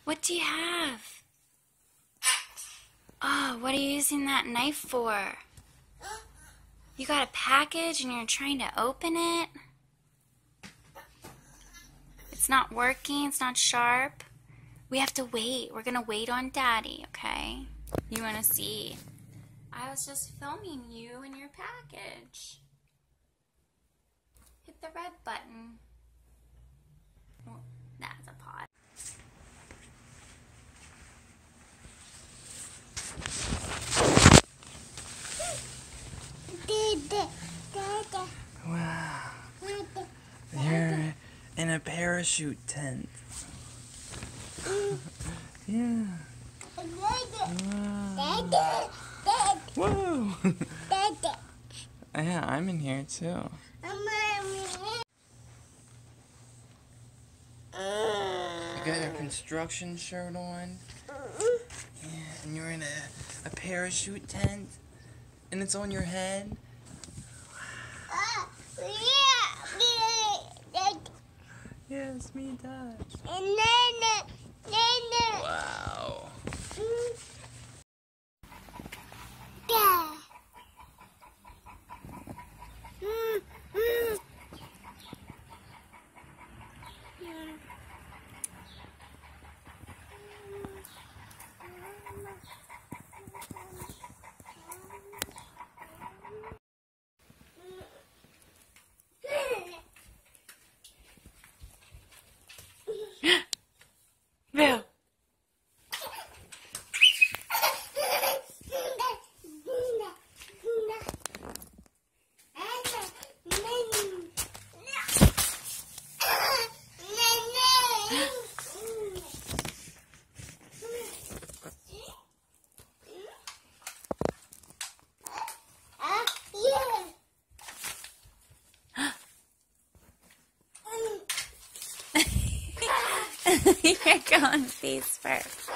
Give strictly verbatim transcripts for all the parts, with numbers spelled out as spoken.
What do you have? Oh, what are you using that knife for? You got a package and you're trying to open it? It's not working, it's not sharp. We have to wait. We're gonna wait on Daddy, okay? You wanna see? I was just filming you and your package. Hit the red button. Well, that's a pot. Wow. You're in a parachute tent. Yeah. Wow. Whoa. Yeah, I'm in here too. You got your construction shirt on. Yeah, and you're in a, a parachute tent. And it's on your head. Yes, me does. Wow. Bill. You're going face first.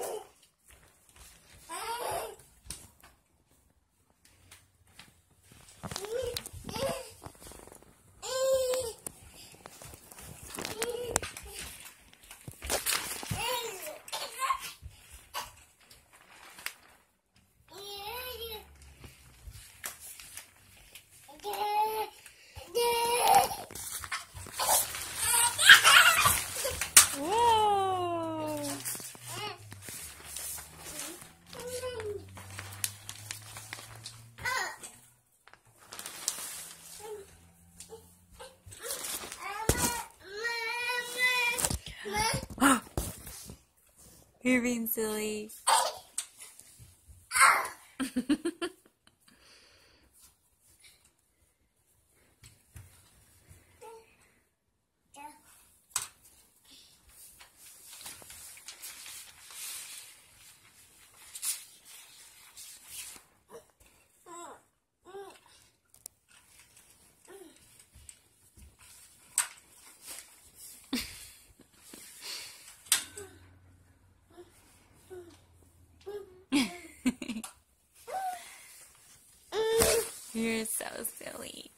You're being silly. You're so silly.